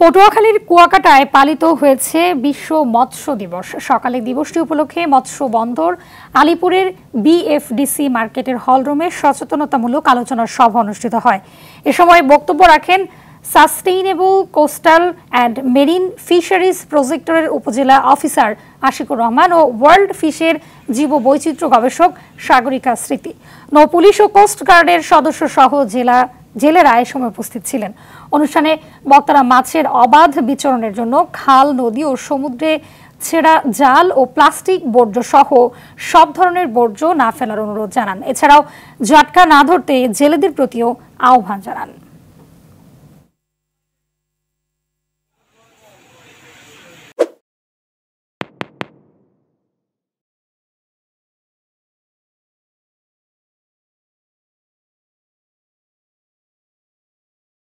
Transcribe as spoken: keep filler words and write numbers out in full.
পটুয়াখালীর কুয়াকাটায় পালিত হয়েছে বিশ্ব মৎস্য দিবস। সকালে দিবসটি উপলক্ষে মৎস্য বন্দর আলিপুরের বিএফডিসি মার্কেটের হলরুমে সচেতনতামূলক আলোচনা সভা অনুষ্ঠিত হয়। এ সময় বক্তব্য রাখেন sustainable coastal and marine fisheries প্রজেক্টরের উপজেলা অফিসার আশিকুর রহমান ও ওয়ার্ল্ড ফিশের জীববৈচিত্র্য গবেষক সাগরিকা স্মৃতি। নৌপুলিশ ও কোস্ট গার্ডের সদস্য সহ জেলা জেলেরা এ সময় উপস্থিত ছিলেন। অনুষ্ঠানে বক্তারা মাছের অবাধ বিচরণের জন্য খাল, নদী ও সমুদ্রে ছেঁড়া জাল ও প্লাস্টিক বর্জ্য সহ সব ধরনের বর্জ্য না ফেলার অনুরোধ জানান। এছাড়াও জাটকা না ধরতে জেলেদের প্রতিও আহ্বান জানান।